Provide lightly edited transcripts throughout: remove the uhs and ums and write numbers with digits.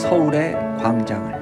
서울의 광장을.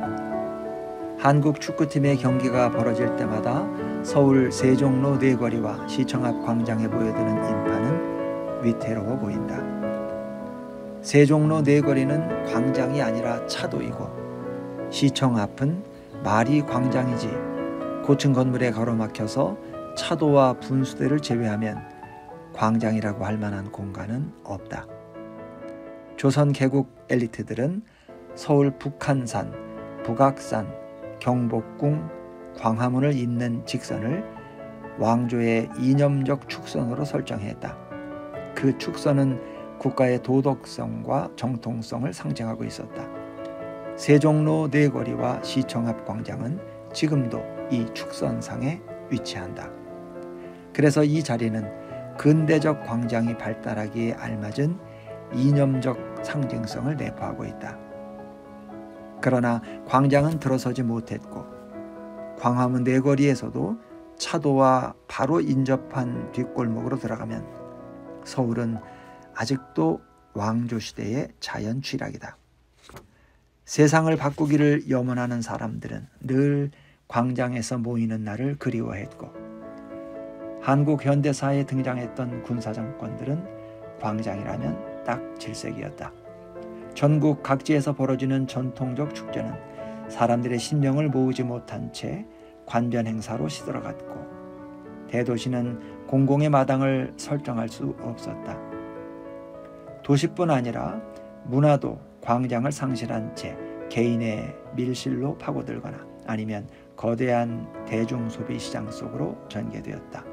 한국 축구팀의 경기가 벌어질 때마다 서울 세종로 네거리와 시청 앞 광장에 모여드는 인파는 위태로워 보인다. 세종로 네거리는 광장이 아니라 차도이고, 시청 앞은 말이 광장이지 고층 건물에 가로막혀서 차도와 분수대를 제외하면 광장이라고 할 만한 공간은 없다. 조선 개국 엘리트들은 서울 북한산, 북악산, 경복궁, 광화문을 잇는 직선을 왕조의 이념적 축선으로 설정했다. 그 축선은 국가의 도덕성과 정통성을 상징하고 있었다. 세종로 네거리와 시청 앞 광장은 지금도 이 축선상에 위치한다. 그래서 이 자리는 근대적 광장이 발달하기에 알맞은 이념적 상징성을 내포하고 있다. 그러나 광장은 들어서지 못했고, 광화문 네거리에서도 차도와 바로 인접한 뒷골목으로 들어가면 서울은 아직도 왕조시대의 자연 취락이다. 세상을 바꾸기를 염원하는 사람들은 늘 광장에서 모이는 날을 그리워했고, 한국 현대사에 등장했던 군사정권들은 광장이라면 딱 질색이었다. 전국 각지에서 벌어지는 전통적 축제는 사람들의 신명을 모으지 못한 채 관변 행사로 시들어갔고, 대도시는 공공의 마당을 설정할 수 없었다. 도시뿐 아니라 문화도 광장을 상실한 채 개인의 밀실로 파고들거나 아니면 거대한 대중소비 시장 속으로 전개되었다.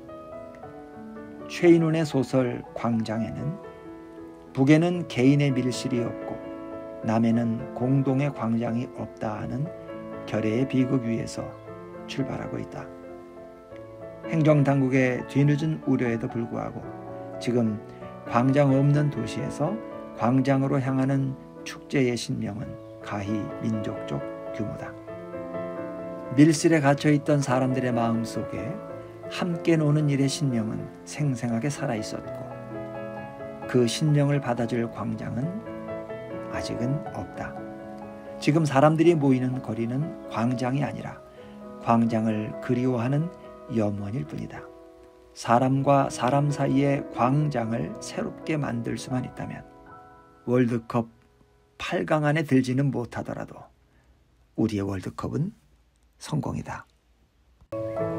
최인훈의 소설 광장에는 북에는 개인의 밀실이 없고 남에는 공동의 광장이 없다 하는 결의의 비극 위에서 출발하고 있다. 행정당국의 뒤늦은 우려에도 불구하고 지금 광장 없는 도시에서 광장으로 향하는 축제의 신명은 가히 민족적 규모다. 밀실에 갇혀있던 사람들의 마음속에 함께 노는 일의 신명은 생생하게 살아있었고, 그 신명을 받아줄 광장은 아직은 없다. 지금 사람들이 모이는 거리는 광장이 아니라 광장을 그리워하는 염원일 뿐이다. 사람과 사람 사이의 광장을 새롭게 만들 수만 있다면 월드컵 8강 안에 들지는 못하더라도 우리의 월드컵은 성공이다.